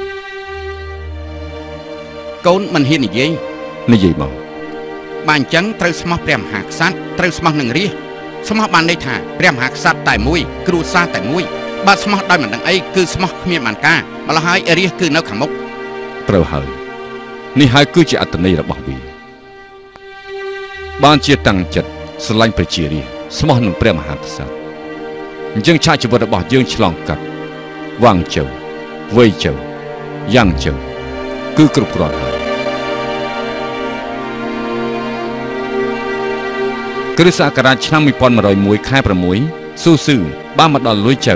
នកូនមិនហ៊ាននិយាយនិយាយមកបើអញ្ចឹងត្រូវស្មោះព្រះមហាក្សត្រត្រូវស្មោះនឹងរាជស្មោះបានន័យថាព្រះមហាក្សត្រតែមួយគ្រួសារតែមួយបើស្មោះដោយមិនដឹងអីគឺស្មោះគ្មានបានការម្ល៉េះហើយរាជគឺនៅខាងមុខត្រូវហើយនេះហើយគឺជាអត្តន័យរបស់វាបានជាតាំងចិត្តស្រឡាញ់ប្រជារាស្ត្រស្មោះនឹងព្រះមហាក្សត្រអញ្ចឹងឆាកជីវិតរបស់យើងឆ្លងកាត់វាងជើវ័យជើយ៉ាងជើគឺគ្រប់គ្រាន់ហើយគ្រិស្តសករាជឆ្នាំmột nghìn một trăm mộtខែប្រាំមួយស៊ូស៊ឺបានមកដល់លួយជើ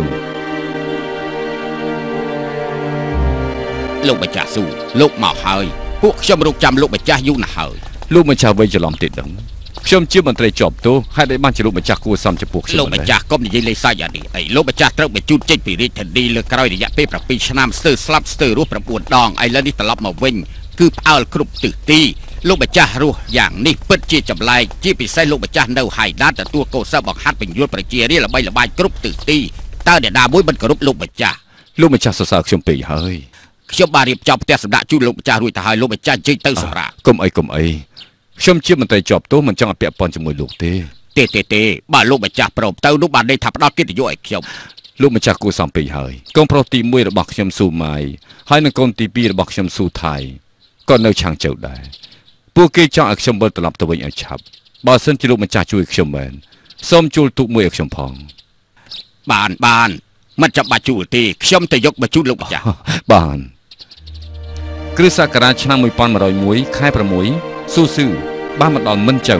លោកម្ចាស់ស៊ូលោកមកហើយពួកខ្ញុំរកចាំលោកម្ចាស់យូរណាស់ហើយលោកម្ចាស់វ័យច្រឡំទេដឹងខ្ញុំជាមន្ត្រីជាប់ទោសហេតុអីបានជាលោកម្ចាស់គួរសមចំពោះខ្ញុំលោកម្ចាស់កុំនិយាយលេងសើចអានេះអីលោកម្ចាស់ត្រូវបញ្ជូនចេញពីរាជធានីលើក្រោយរយៈពេលប្រាំពីរឆ្នាំស្ទើរស្លាប់ស្ទើររស់ប្រាំបួនដងឥឡូវនេះត្រឡប់មកវិញគឺផ្អើលគ្រប់ទិសទីលោកម្ចាស់រស់យ៉ាងនេះពិតជាចម្លែកជាពិសេសលោកម្ចាស់នៅហៃដាតទទួលកោសលបង្ហាត់បញ្យល់ប្រជារាស្ត្រល្បីល្បាញគ្រប់ទិសទីតើអ្នកណាមួយមិនគោរពលោកម្ចាស់លោកម្ចាស់សរសើរខ្ញុំពេកហើយខ្ញុំបានរៀបចំផ្ទះសម្ដាក់ជូនលោកម្ចាស់រួចទៅហើយលោកម្ចាស់ជិះទៅសម្រាប់កុំអីកុំអីខ្ញុំជាមន្ត្រីជាប់ទោសមិនចង់ឲ្យពាក់ព័ន្ធជាមួយលោកទេទេទេទេបើលោកម្ចាស់ព្រមទៅនោះបានន័យថាផ្ដល់កិត្តិយសឲ្យខ្ញុំលោកម្ចាស់គួរសមពេកហើយកូនប្រុសទីមួយរបស់ខ្ញុំស៊ូម៉ាយហើយនិងកូនទីពីររបស់ខ្ញុំស៊ូថៃក៏នៅឆាងជើដែរពួកគេចង់ឲ្យខ្ញុំវិលត្រឡប់ទៅវិញឲ្យឆាប់បើសិនជាលោកម្ចាស់ជួយខ្ញុំមែនសូមជួលទូកមួយឲ្យខ្ញុំផងបានបានមិនចាំបាច់ជួលទេខ្ញុំទៅយកមកជូនលោកម្ចាស់បានគ្រិស្តសករាជឆ្នាំmột nghìn một trăm mộtខែប្រាំមួយស៊ូស៊ឺបានមកដល់មិនជើ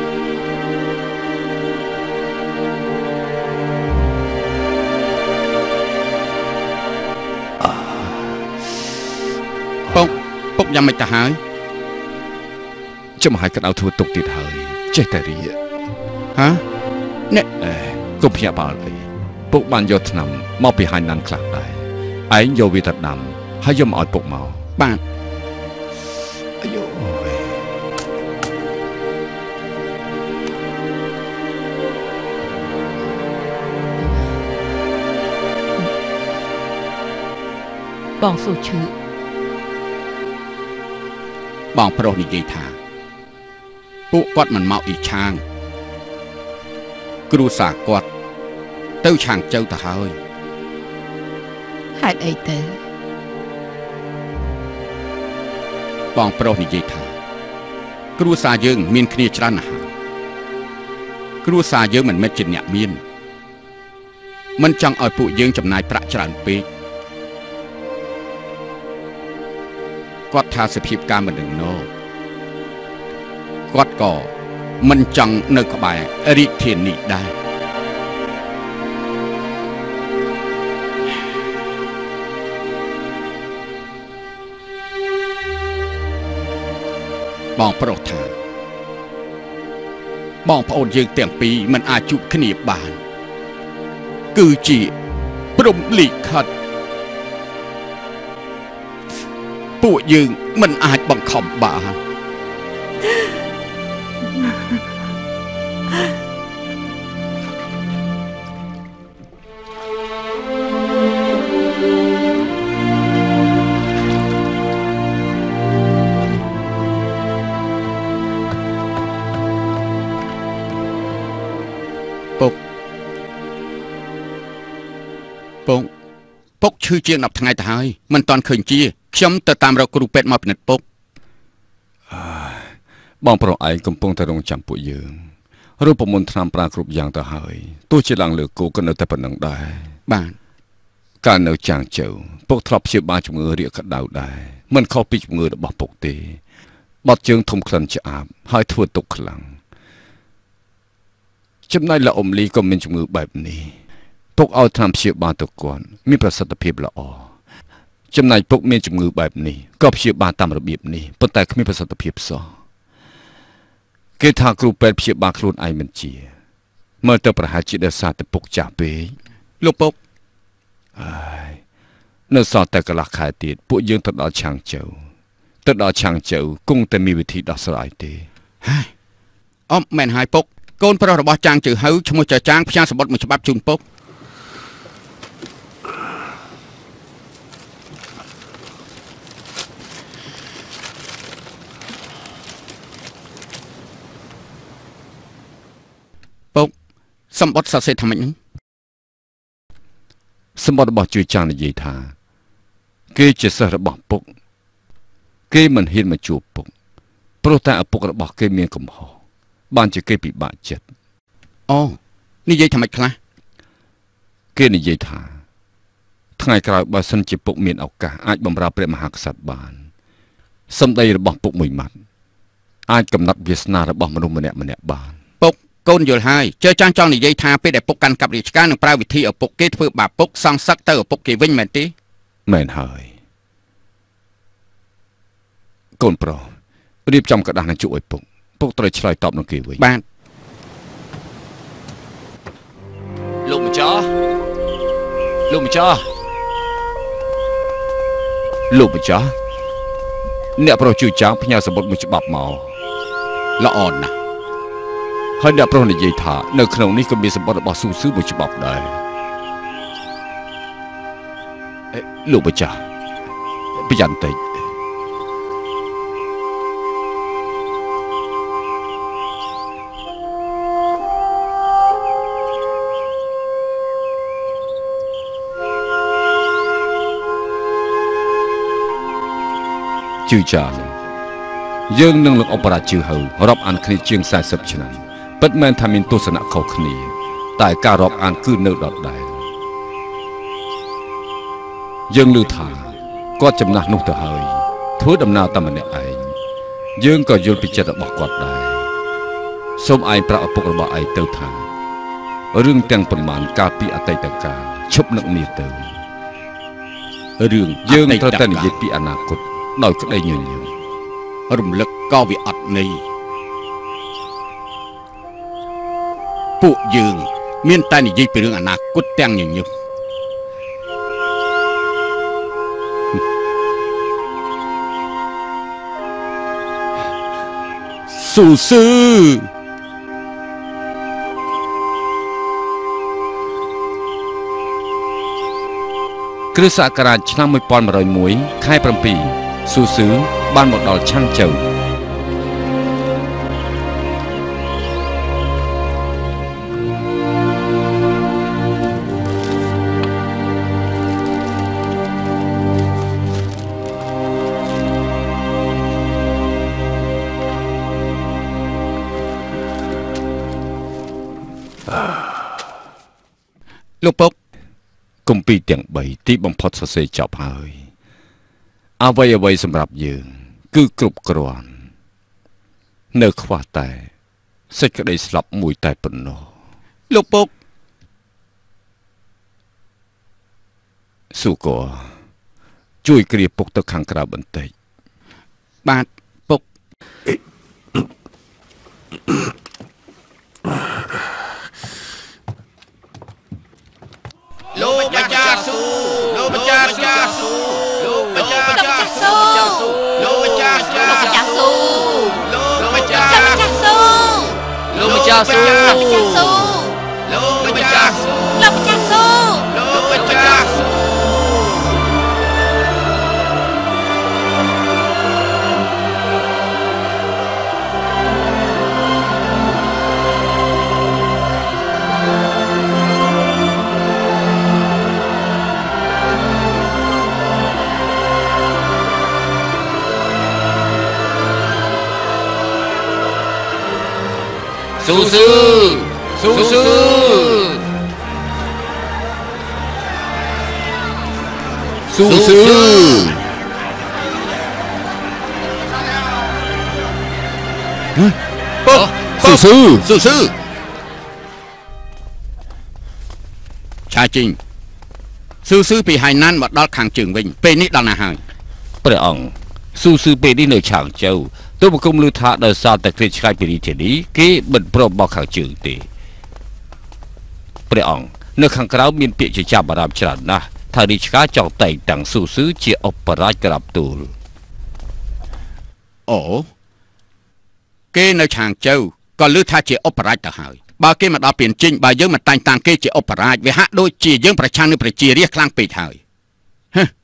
ពុកពុកយ៉ាងម៉េចទៅហើយចាំឲ្យក្តៅធ្វើទុកទៀតហើយចេះតែរីហ៎នេះកុំភ្ញាក់ផ្អើលអីពុកបានយកថ្នាំមកពីហាញណាន់ខ្លះដែរឯងយកវាទៅដាំហើយយកមកឲ្យពុកមកបាទអាយូបងស៊ូឈឺបងប្រុសនិយាយថាពួកគាត់មិនមកអ៊ីឆាងគ្រូសាគាត់ទៅឆាងជើទៅហើយហេតុអីទៅបងប្រុសនិយាយថាគ្រួសារយើងមានគ្នាច្រើនណាស់គ្រួសារយើងមិនមែនជាអ្នកមានមិនចង់ឲ្យពួកយើងចំណាយប្រាក់ច្រើនពេកគាត់ថាសភាពការមិនដឹងណោគាត់ក៏មិនចង់នៅក្បែររាជធានីដែរបងប្រុសថាបងប្អូនយើងទាំងពីរមិនអាចជួបគ្នាបានគឺជាព្រំលិខិតពួកយើងមិនអាចបង្ខំបានពុកពុកពុកឈឺជាងដប់ថ្ងៃទៅហើយមិនតាន់ឃើញជាខ្ញុំទៅតាមរកគ្រូពេទ្យមកពិនិត្យពុកបងប្រុសឯងកំពុងតែរងចាំពួកយើងរូបមន្តថ្នាំប្រាគ្រប់យ៉ាងទៅហើយទោះជាឡើងលើគោក៏នៅតែប៉ុណ្្នឹងដែរបាទកាលនៅចាងជើពុកធ្លាប់ព្យាបាលជំងឺរាគក្តៅដែរមិនខុសពីជំងឺរបស់ពុកទេបត់ជើងធំក្លិនឆ្អាបហើយធ្វើទុកខ្លាំងចំណែកលោកអ៊ំលីក៏មានជំងឺបែបនេះពុកឲ្យថ្នាំព្យាបាលទៅគាត់មានប្រសិទ្ធភាពល្អចំណែកពុកមានជំងឺបែបនេះក៏ព្យាបាលតាមរបៀបនេះប៉ុន្តែគ្មានប្រសិទ្ធភាពសោះគេថាគ្រូពេទ្យព្យាបាលខ្លួនឯងមិនជាមើលទៅប្រហែលជាដោយសារតែពុកចាស់ពេកលោកពុកអើយនៅសល់តែកន្លះខែទៀតពួកយើងទៅដល់ឆាងជើទៅដល់ឆាងជើគង់តែមានវិធីដោះស្រាយទេហើយអមមែនហើយពុកកូនប្រុសរបស់ចាងជើហៅឈ្មោះចាចាងផ្ញើសម្បត្តិមួយច្បាប់ជូនពុកពុកសម្បត្តិសរសេរថាម៉េចហ្នឹងសម្បត្តិរបស់ជួយចាងនិយាយថាគេជាសិស្សរបស់ពុកគេមិនហ៊ានមកជួបពុកព្រោះតែឪពុករបស់គេមានកំហុសបានជាគេពិបាកចិត្តអូនិយាយថាម៉េចខ្លះគេនិយាយថាថ្ងៃក្រោយបើសិនជាពុកមានឱកាសអាចបម្រើព្រះមហាក្សត្របានសម្ដីរបស់ពុកមួយម៉ាត់អាចកំណត់វាសនារបស់មនុស្សម្នាក់ម្នាក់បានពុកកូនយល់ហើយជើចាំងចង់និយាយថាពេលដែលពុកកាន់កាប់រាជការនឹងប្រើវិធីឲ្យពុកគេធ្វើបាបពុកសងសឹកទៅឪពុកគេវិញមែនទេមែនហើយកូនប្រុសរៀបចំกระดาษនឹងជក់ឲ្យពុកពុកត្រូវឆ្លើយតបនឹងគេវិញបាទលោកម្ចាស់លោកម្ចាស់លោកម្ចាស់អ្នកប្រុសជួយចាំផ្ញើសម្បត្តិមួយច្បាប់មកល្អណាស់ហើយអ្នកប្រុសនិយាយថានៅក្នុងនេះក៏មានសម្បត្តិរបស់ស៊ូស៊ឺមួយច្បាប់ដែរលោកម្ចាស់ប្រយ័ត្នតិចជឿចាយើងនឹងលោកអបរាជឿហៅរាប់អានគ្នាជាងสี่สิบឆ្នាំពិតមែនថាមានទស្សនៈខុសគ្នាតែការរាប់អានគឺនៅដដែលយើងឮថាគាត់ចំណាស់នោះទៅហើយធ្វើដំណើរតែម្នាក់ឯងយើងក៏យល់ពីចិត្តរបស់គាត់ដែរសូមឯងប្រាប់ឪពុករបស់ឯងទៅថារឿងទាំងប៉ុន្មានកាលពីអតីតកាលឈប់នឹកនេះទៅរឿងយើងត្រូវតែនិយាយពីអនាគតដោយក្តីញញឹមរំលឹកក៏វាអត់ន័យពួកយើងមានតែនិយាយពីរឿងអនាគតទាំងញញឹមស៊ូស៊ឺគ្រិស្តសករាជឆ្នាំmột nghìn một trăm mộtខែ7ស៊ូស៊ឺបានមកដល់ឆាន់ជូវលោកពុកគម្ពីរទាំងបីទីបំផុតសរសេរចប់ហើយអ្វីអ្វីសម្រាប់យើងគឺគ្រប់គ្រាន់នៅខ្វះតែសេចក្តីស្លាប់មួយតែប៉ុណ្ណោះលោកពុកស៊ូកូជួយគ្រាពុកទៅខាងក្រៅបន្តិចបាទពុកលោកម្ចាស់ស៊ូលោកម្ចាស់ស៊ូលោកម្ចាស់ស៊ូលោកម្ចាស់ស៊ូលោកម្ចាស់ស៊ូលោកម្ចាស់ស៊ូលោកម្ចាស់ស៊ូលោកម្ចាស់ស៊ូលោកម្ចាស់ស៊ូលោកម្ចាស់ស៊ូលោកម្ចាស់ស៊ូស៊ូស៊ឺស៊ូស៊ឺស៊ូស៊ឺពុកស៊ូស៊ឺស៊ូស៊ឺឆាជីងស៊ូស៊ឺពីហៃណានមកដល់ខាងជើងវិញពេលនេះដល់ណាហើយព្រះអង្គស៊ូស៊ឺពេលនេះនៅឆាងជូវទូបង្គំឮថាដោយសារតែគ្រាឆ្ងាយពីរាជធានីគេមិនព្រមបោះខាងជើងទេព្រះអង្គនៅខាងក្រៅមានពាក្យជាចាប់អារម្មណ៍ច្រើនណាស់ថារាជការចង់តែងតាំងស៊ូស៊ឺជាឧបរាជក្រាបទូលអូគេនៅឆាងជូវក៏ឮថាជាឧបរាជទៅហើយបើគេមកដល់ពានជិញបើយើងមិនតែងតាំងគេជាឧបរាជវាហាក់ដូចជាយើងប្រឆាំងនឹងប្រជារាស្ត្រខ្លាំងពេកហើយហ៎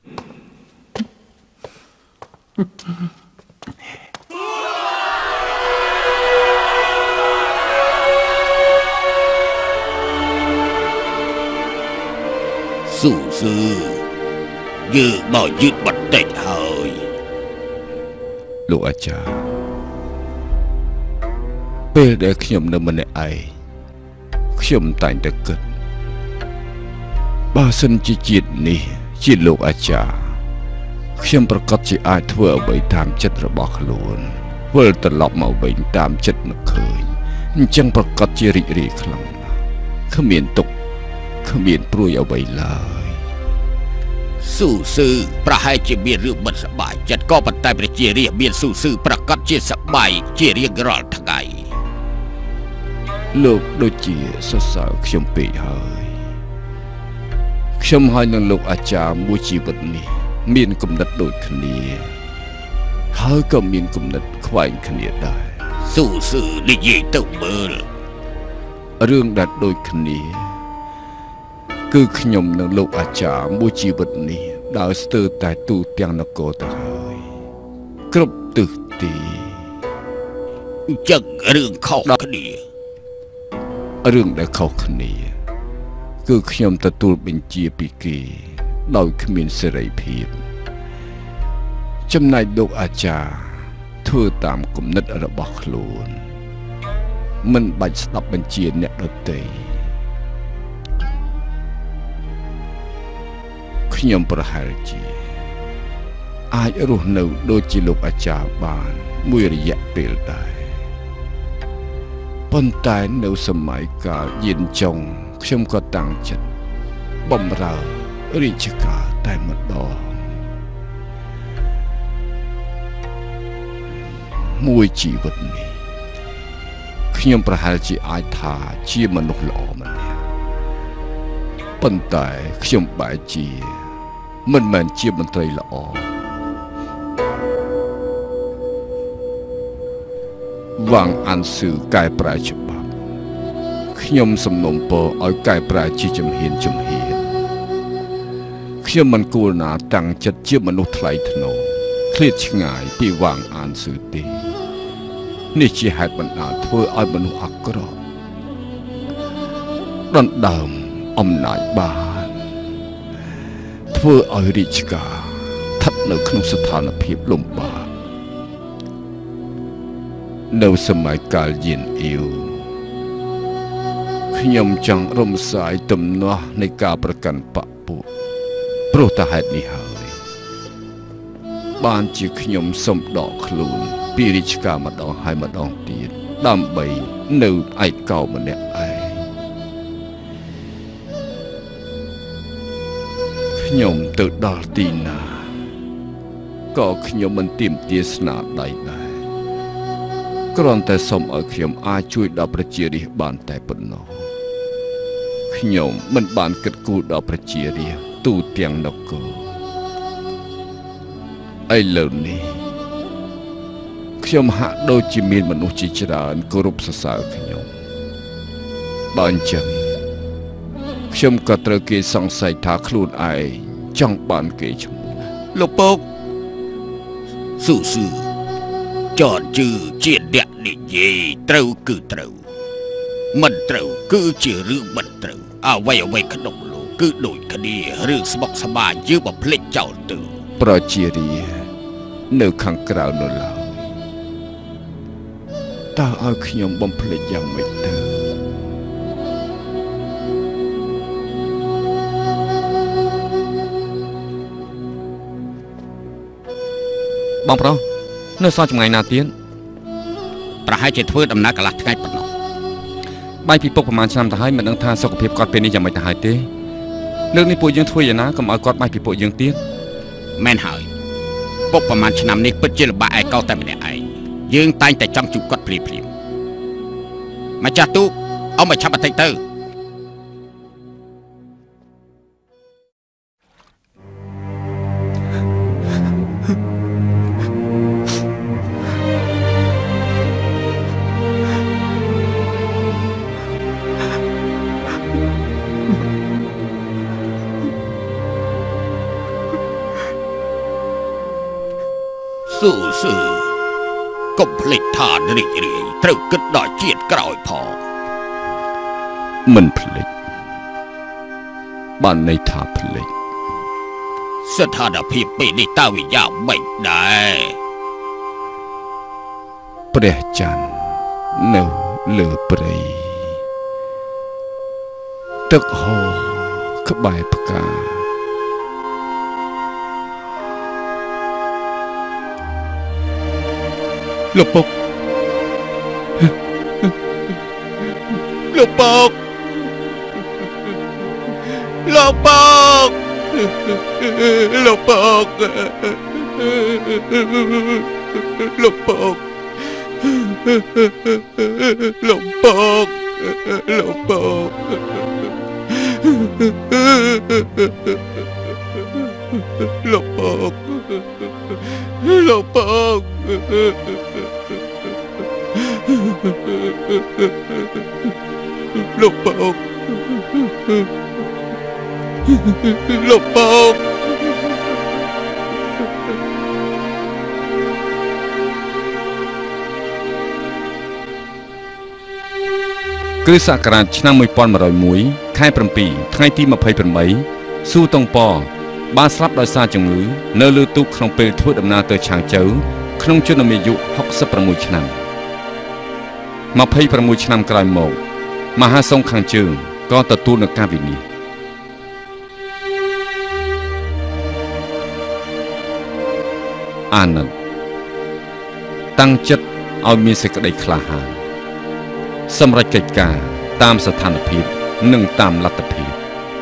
ស៊ូស៊ឺយើងមកយឺតបន្តិចហើយលោកអាចារ្យពេលដែលខ្ញុំនៅម្នាក់ឯងខ្ញុំតែងតែគិតបើសិនជាជាតិនេះជាលោកអាចារ្យខ្ញុំប្រកាសជាអាចធ្វើអ្វីតាមចិត្តរបស់ខ្លួនវិលត្រឡប់មកវិញតាមចិត្តនឹកឃើញអញ្ចឹងប្រកាសជារីករាយខ្លាំងណាស់គ្មានទុកគ្មានព្រួយអ្វីឡើយស៊ូស៊ឺប្រហែលជាមានរឿងមិនសប្បាយចិត្តក៏ប៉ុន្តែប្រជារាស្ត្រមានស៊ូស៊ឺប្រកាសជាសប្បាយជារៀងរាល់ថ្ងៃលោកដូចជាសរសើរខ្ញុំពេកហើយខ្ញុំហើយនឹងលោកអាចារ្យមួយជីវិតនេះមានគំនិតដូចគ្នាហើយក៏មានគំនិតខ្វែងគ្នាដែរស៊ូស៊ឺនិយាយទៅមើលរឿងដែលដូចគ្នាគឺខ្ញុំនិងលោកអាចារ្យមួយជីវិតនេះដើរស្ទើរតែទូទាំងនគរទៅហើយគ្រប់ទិសទីអញ្ចឹងរឿងខុសគ្នារឿងដែលខុសគ្នាគឺខ្ញុំទទួលបញ្ជាពីគេដោយគ្មានសេរីភាពចំណែកលោកអាចារ្យធ្វើតាមគំនិតរបស់ខ្លួនមិនបាច់ស្ដាប់បញ្ជាអ្នកដទៃខ្ញុំប្រហែលជាអាចរស់នៅដូចជាលោកអាចារ្យបានមួយរយៈពេលដែរប៉ុន្តែនៅសម័យកាលយានចុងខ្ញុំក៏តាំងចិត្តបម្រើរាជការតែម្ដងមួយជីវិតនេះខ្ញុំប្រហែលជាអាចថាជាមនុស្សល្អម្នាក់ប៉ុន្តែខ្ញុំបែរជាមិនមែនជាមន្ត្រីល្អវ៉ាងអានស៊ឺកែប្រែច្បាប់ខ្ញុំសំណូមពរឲ្យកែប្រែជាជំហានជំហានខ្ញុំមិនគួរណាតាំងចិត្តជាមនុស្សថ្លៃថ្នូរឃ្លាតឆ្ងាយពីវ៉ាងអានស៊ឺទេនេះជាហេតុបណ្ដាលធ្វើឲ្យមនុស្សអាក្រក់ដណ្ដើមអំណាចបានធ្វើឲ្យរាជការស្ថិតនៅក្នុងស្ថានភាពលំបាកនៅសម័យកាលយានអ៊ីវខ្ញុំចង់រំសាយទំនាស់នៃការប្រកាន់បកពួកព្រោះតែហេតុនេះហើយបានជាខ្ញុំសុំដកខ្លួនពីរាជការម្ដងហើយម្ដងទៀតដើម្បីនៅឯកោម្នាក់ឯងខ្ញុំទៅដល់ទីណាក៏ខ្ញុំមិនទាមទារស្នាដៃដែរគ្រាន់តែសូមឲ្យខ្ញុំអាចជួយដល់ប្រជារាស្ត្របានតែប៉ុណ្ណោះខ្ញុំមិនបានគិតគូរដល់ប្រជារាស្ត្រទូទាំងនគរឥឡូវនេះខ្ញុំហាក់ដូចជាមានមនុស្សជាច្រើនគោរពសរសើរខ្ញុំបើអញ្ចឹងខ្ញុំក៏ត្រូវគេសង្ស័យថាខ្លួនឯងចង់បានគេឈ្មោះលោកពកស៊ូស៊ឺចតជឿជាអ្នកនិយាយត្រូវគឺត្រូវមិនត្រូវគឺជារឿងមិនត្រូវអ្វីអ្វីក្នុងលោកគឺដូចគ្នារឿងស្មុគស្មាញយើងបំភ្លេចចោលទៅប្រជារាស្ត្រនៅខាងក្រៅនោះឡើយតើឲ្យខ្ញុំបំភ្លេចយ៉ាងម៉េចទៅបងប្រុសនៅសល់ចម្ងាយណាទៀតប្រហែលជាធ្វើដំណើរកន្លះថ្ងៃប៉ុណ្ណោះបាយពីពុកប្រហែលឆ្នាំទៅហើយមិនដឹងថាសុខភាពគាត់ពេលនេះយ៉ាងម៉េចទៅហើយទេលើកនេះពួកយើងធ្វើយ៉ាងណាកុំឲ្យគាត់បាយពីពួកយើងទៀតមែនហើយពុកប្រហែលឆ្នាំនេះពិតជាលំបាកឯកោតែម្នាក់ឯងយើងតែងតែចង់ជួបគាត់ភ្លាមភ្លាមម្ចាស់ទូកអោមកឆាប់បន្តិចទៅស៊ូស៊ឺកុំភ្លេចថារីករាយត្រូវគិតដល់ជាតិក្រោយផងមិនភ្លេចបានន័យថាភ្លេចស្ថានភាពពេលនេះតើវាយ៉ាងម៉េចដែរព្រះច័ន្ទនៅលើព្រៃទឹកហូរក្បែរផ្កាលោកពុកលោកពុកលោកពុកលោកពុកលោកពុកលោកពុកលោកពុកលោកពុកលោកពុកលោកពុកលោកពុកគ្រិស្តសករាជឆ្នាំmột nghìn một trăm mộtខែ7ថ្ងៃទីยี่สิบแปดស៊ូតុងប៉បានស្លាប់ដោយសារជំងឺនៅលើទូកក្នុងពេលធ្វើដំណើរទៅឆាងជូវក្នុងជំនាយុหกสิบหกឆ្នាំยี่สิบหกឆ្នាំក្រោយមកមហាសង្ឃខាងជើងក៏ទទួលនឹងការវិនិច្ឆ័យអានន្ទតាំងចិត្តឲ្យមានសេចក្តីក្លាហានសម្រេចកិច្ចការតាមស្ថានភាពនិងតាមលទ្ធភាព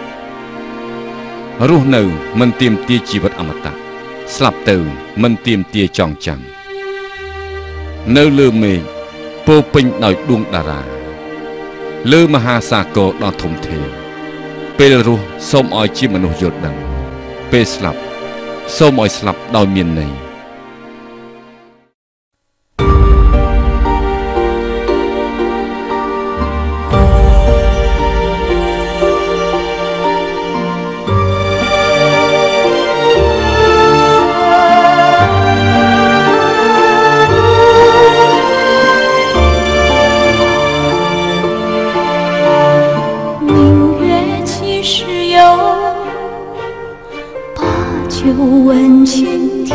រស់នៅមិនទាមទារជីវិតអមតៈស្លាប់ទៅមិនទាមទារចងចាំនៅលើមេឃពោពេញដោយដួងតារាលើមហាសាគរដ៏ធំធេងពេលរស់សូមឲ្យជាមនុស្សយល់ដឹងពេលស្លាប់សូមឲ្យស្លាប់ដោយមានន័យ问青天，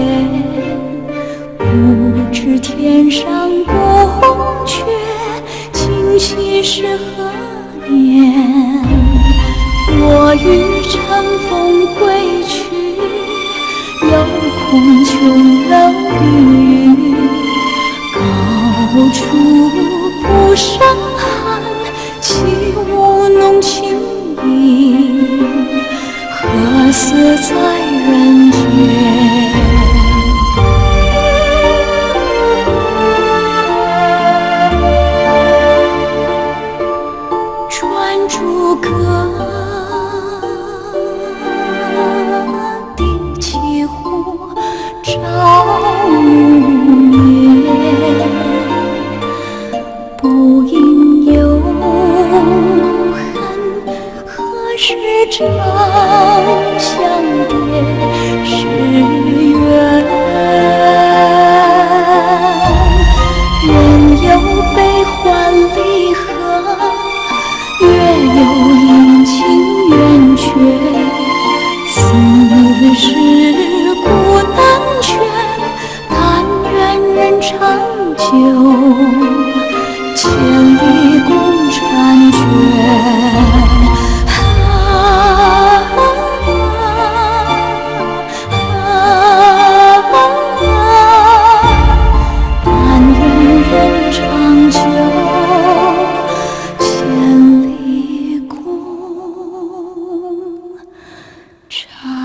不知天上宫阙，今夕是何年？我欲乘风归去，又恐琼楼玉宇，高处不胜寒，起舞弄清影，何似在人间？转朱阁，定栖湖，照无言，不应有恨，何时长相别是缘？人有悲欢离合，月有阴晴圆缺，此事古难全，但愿人长久，千里共婵娟。长